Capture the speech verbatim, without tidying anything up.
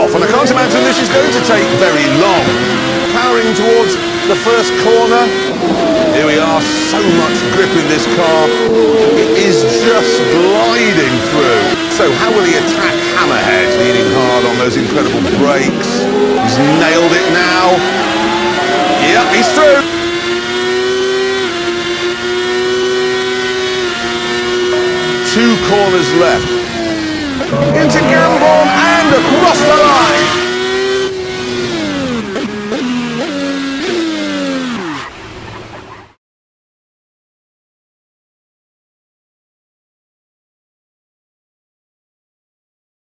off, and I can't imagine this is going to take very long. Powering towards the first corner. Here we are, so much grip in this car. It is just gliding through. So how will he attack Hammerhead, leaning hard on those incredible brakes? He's nailed it now. Yep, he's through. Two corners left. Into Gamborn and across the line.